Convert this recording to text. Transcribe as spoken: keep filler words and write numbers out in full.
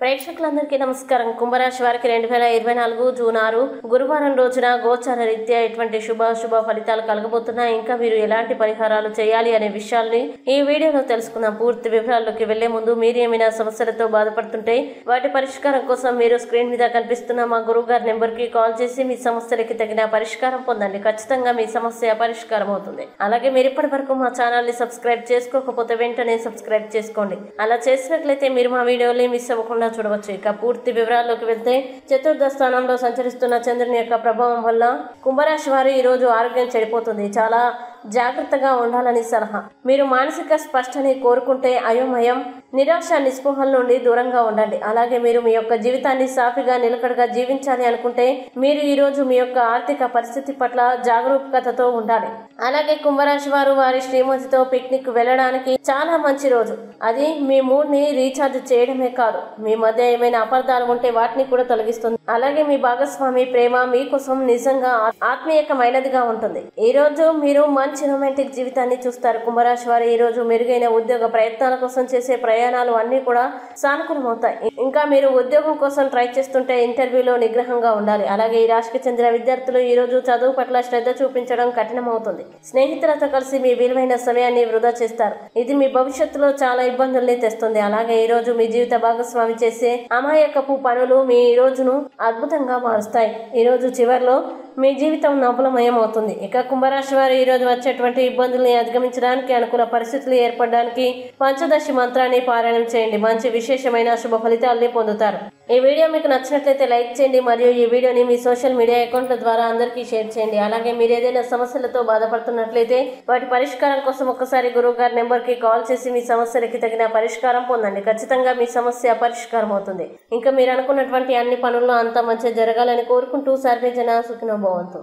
ప్రేక్షకులందరికీ నమస్కారం. కుంభరాశి వారికి రెండు వేల ఇరవై నాలుగు జూన్ ఆరు గురువారం రోజున గోచార రీత్యా ఎటువంటి శుభ శుభ ఫలితాలు కలగబోతున్నాయి, ఇంకా మీరు ఎలాంటి పరిహారాలు చేయాలి అనే విషయాల్ని ఈ వీడియోలో తెలుసుకుందాం. పూర్తి వివరాల్లోకి వెళ్లే ముందు మీరు ఏమైనా సమస్యలతో బాధపడుతుంటే వాటి పరిష్కారం కోసం మీరు స్క్రీన్ మీద కనిపిస్తున్న మా గురువు గారి నెంబర్ కి కాల్ చేసి మీ సమస్యలకి తగిన పరిష్కారం పొందండి. ఖచ్చితంగా మీ సమస్య పరిష్కారం అవుతుంది. అలాగే మీరు ఇప్పటి వరకు మా ఛానల్ ని సబ్స్క్రైబ్ చేసుకోకపోతే వెంటనే సబ్స్క్రైబ్ చేసుకోండి. అలా చేసినట్లయితే మీరు మా వీడియోని మిస్ అవ్వకుండా చూడవచ్చు. ఇక పూర్తి వివరాల్లోకి వెళ్తే, చతుర్థ స్థానంలో సంచరిస్తున్న చంద్రుని యొక్క ప్రభావం వల్ల కుంభరాశి వారు ఈ రోజు ఆరోగ్యం చెడిపోతుంది. చాలా జాగ్రత్తగా ఉండాలని సలహా. మీరు మానసిక స్పష్టని కోరుకుంటే అయోమయం, నిరాశ, నిస్పృహల నుండి దూరంగా ఉండండి. అలాగే మీరు మీ యొక్క జీవితాన్ని సాఫీగా నిలకడగా జీవించాలి అనుకుంటే మీరు ఈ రోజు మీ యొక్క ఆర్థిక పరిస్థితి పట్ల జాగరూకతతో ఉండాలి. అలాగే కుంభరాశి వారు వారి శ్రీమతితో పిక్నిక్ వెళ్ళడానికి చాలా మంచి రోజు. అది మీ మూడ్ ని రీఛార్జ్ చేయడమే కాదు, మీ మధ్య ఏమైనా అపార్థాలు ఉంటే వాటిని కూడా తొలగిస్తుంది. అలాగే మీ భాగస్వామి ప్రేమ మీకోసం నిజంగా ఆత్మీయకమైనదిగా ఉంటుంది. ఈ రోజు మీరు మంచి రొమాంటిక్ జీవితాన్ని చూస్తారు. కుంభరాశి వారు ఈ రోజు మెరుగైన ఉద్యోగ ప్రయత్నాల కోసం చేసే ప్రయాణాలు అన్ని కూడా సానుకూలమవుతాయి. ఇంకా మీరు ఉద్యోగం కోసం ట్రై చేస్తుంటే ఇంటర్వ్యూలో నిగ్రహంగా ఉండాలి. అలాగే ఈ రాశికి చెందిన విద్యార్థులు ఈ రోజు చదువు పట్ల శ్రద్ధ చూపించడం కఠినమవుతుంది. స్నేహితులతో కలిసి మీ విలువైన సమయాన్ని వృధా చేస్తారు. ఇది మీ భవిష్యత్తులో చాలా ఇబ్బందుల్ని తెస్తుంది. అలాగే ఈ రోజు మీ జీవిత భాగస్వామి చేసే అమాయకపు పనులు మీ రోజును అద్భుతంగా మారుస్తాయి. ఈ రోజు చివరిలో మీ జీవితం నవ్వులమయం అవుతుంది. ఇక కుంభరాశి వారు ఈ రోజు వచ్చేటువంటి ఇబ్బందుల్ని అధిగమించడానికి, అనుకూల పరిస్థితులు ఏర్పడడానికి పంచదశి మంత్రాన్ని పారాయణం చేయండి. మంచి విశేషమైన శుభ ఫలితాలని పొందుతారు. ఈ వీడియో మీకు నచ్చినట్లయితే లైక్ చేయండి మరియు ఈ వీడియోని మీ సోషల్ మీడియా అకౌంట్ల ద్వారా అందరికీ షేర్ చేయండి. అలాగే మీరు ఏదైనా సమస్యలతో బాధపడుతున్నట్లయితే వాటి పరిష్కారం కోసం ఒక్కసారి గురువు గారి నెంబర్ కి కాల్ చేసి మీ సమస్యలకి తగిన పరిష్కారం పొందండి. ఖచ్చితంగా మీ సమస్య పరిష్కారం అవుతుంది. ఇంకా మీరు అనుకున్నటువంటి అన్ని పనుల్లో అంతా మంచిగా జరగాలని కోరుకుంటూ సర్వే జన సుఖినో భవంతు.